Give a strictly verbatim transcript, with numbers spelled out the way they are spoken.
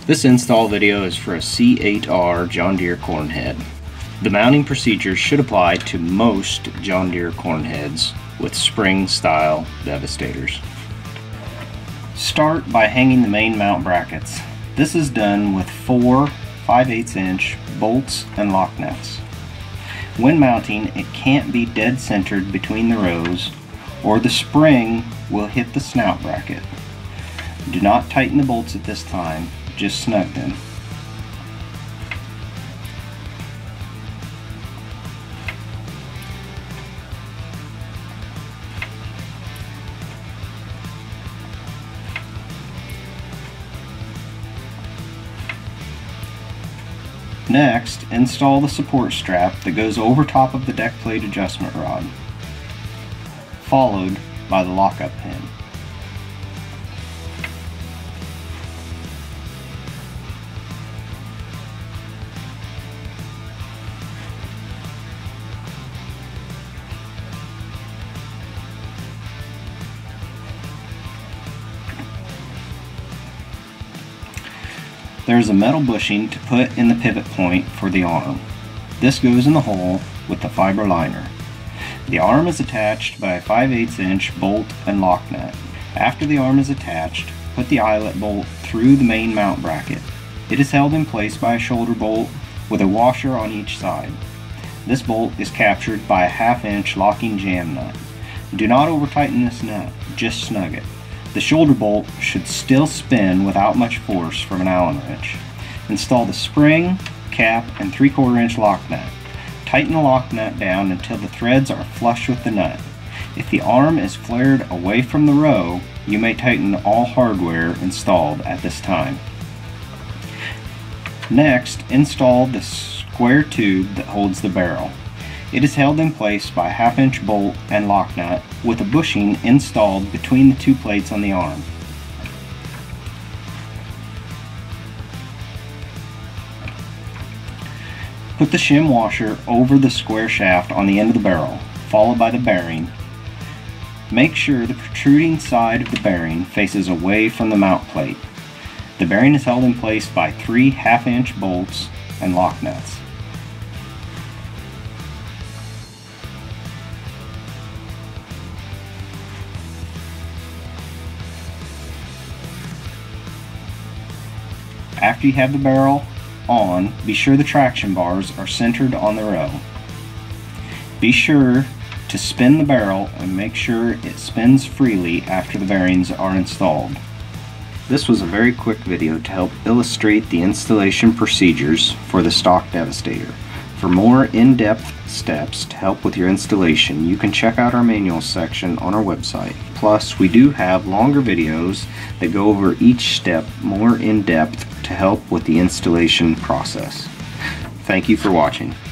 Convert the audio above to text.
This install video is for a C eight R John Deere corn head. The mounting procedures should apply to most John Deere corn heads with spring style Devastators. Start by hanging the main mount brackets. This is done with four five eighths inch bolts and lock nuts. When mounting, it can't be dead centered between the rows or the spring will hit the snout bracket. Do not tighten the bolts at this time, just snug them. Next, install the support strap that goes over top of the deck plate adjustment rod, followed by the lockup pin. There is a metal bushing to put in the pivot point for the arm. This goes in the hole with the fiber liner. The arm is attached by a five eighths inch bolt and lock nut. After the arm is attached, put the eyelet bolt through the main mount bracket. It is held in place by a shoulder bolt with a washer on each side. This bolt is captured by a half inch locking jam nut. Do not over tighten this nut, just snug it. The shoulder bolt should still spin without much force from an Allen wrench. Install the spring, cap, and three quarter inch lock nut. Tighten the lock nut down until the threads are flush with the nut. If the arm is flared away from the row, you may tighten all hardware installed at this time. Next, install the square tube that holds the barrel. It is held in place by a half inch bolt and lock nut with a bushing installed between the two plates on the arm. Put the shim washer over the square shaft on the end of the barrel, followed by the bearing. Make sure the protruding side of the bearing faces away from the mount plate. The bearing is held in place by three half inch bolts and lock nuts. After you have the barrel on, be sure the traction bars are centered on the row. Be sure to spin the barrel and make sure it spins freely after the bearings are installed. This was a very quick video to help illustrate the installation procedures for the stock Devastator. For more in-depth steps to help with your installation, you can check out our manual section on our website. Plus, we do have longer videos that go over each step more in depth to help with the installation process. Thank you for watching.